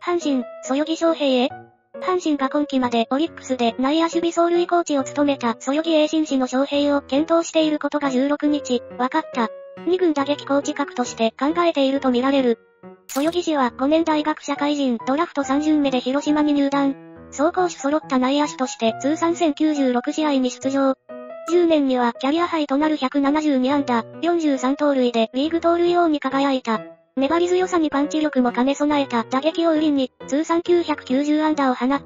阪神、そよぎ翔平へ。阪神が今季までオリックスで内野守備走塁コーチを務めたそよぎ栄新氏の翔平を検討していることが16日、分かった。2軍打撃コーチ格として考えているとみられる。そよぎ氏は5年大学社会人ドラフト3巡目で広島に入団。走攻守揃った内野手として通算1096試合に出場。10年にはキャリアハイとなる172安打、43盗塁でリーグ盗塁王に輝いた。粘り強さにパンチ力も兼ね備えた打撃を売りに、通算990安打を放った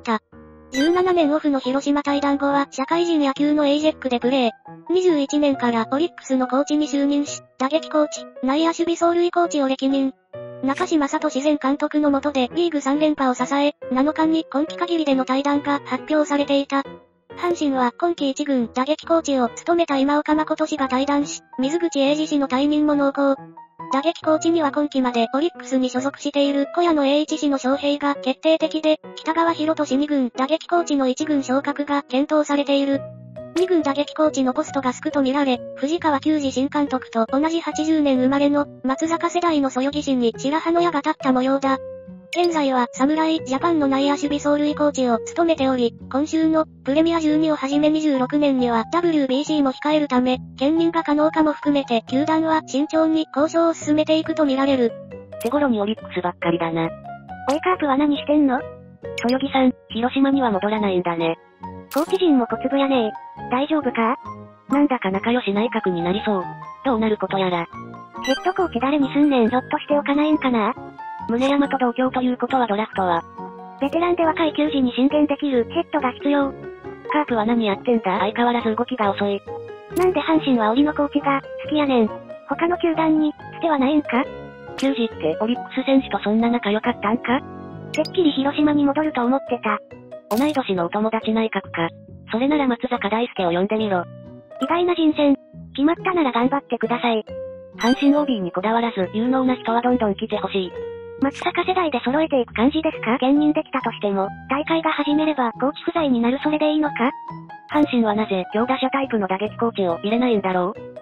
。17年オフの広島退団後は社会人野球のエイジェックでプレー。21年からオリックスのコーチに就任し、打撃コーチ、内野守備走塁コーチを歴任。中島聡前監督の下でリーグ3連覇を支え、7日に今季限りでの退団が発表されていた。阪神は今季1軍打撃コーチを務めた今岡誠氏が退団し、水口英二氏の退任も濃厚。打撃コーチには今季までオリックスに所属している小谷野栄一氏の招聘が決定的で、北川博俊2軍打撃コーチの1軍昇格が検討されている。2軍打撃コーチのポストが空くとみられ、藤川球児新監督と同じ80年生まれの松坂世代のそよぎ氏に白羽の矢が立った模様だ。現在は侍ジャパンの内野守備走塁コーチを務めており、今週のプレミア12をはじめ26年には WBC も控えるため、兼任が可能かも含めて球団は慎重に交渉を進めていくとみられる。 手頃にオリックスばっかりだな。 おいカープは何してんの？ そよぎさん、広島には戻らないんだね。 コーチ陣も小粒やねえ。大丈夫か？ なんだか仲良し内閣になりそう。どうなることやら。 ヘッドコーチ誰にすんねん。ひょっとしておかないんかな？ 宗山と同郷ということはドラフトは。 ベテランで若い球児に進言できるヘッドが必要。 カープは何やってんだ？相変わらず動きが遅い。 なんで阪神は檻のコーチが好きやねん。他の球団につてはないんか？ 球児ってオリックス選手とそんな仲良かったんか？ てっきり広島に戻ると思ってた。 同い年のお友達内閣か。それなら松坂大輔を呼んでみろ。 意外な人選。決まったなら頑張ってください。 阪神 OB にこだわらず有能な人はどんどん来てほしい。 松坂世代で揃えていく感じですか？兼任できたとしても、大会が始めればコーチ不在になるそれでいいのか？ 阪神はなぜ強打者タイプの打撃コーチを入れないんだろう？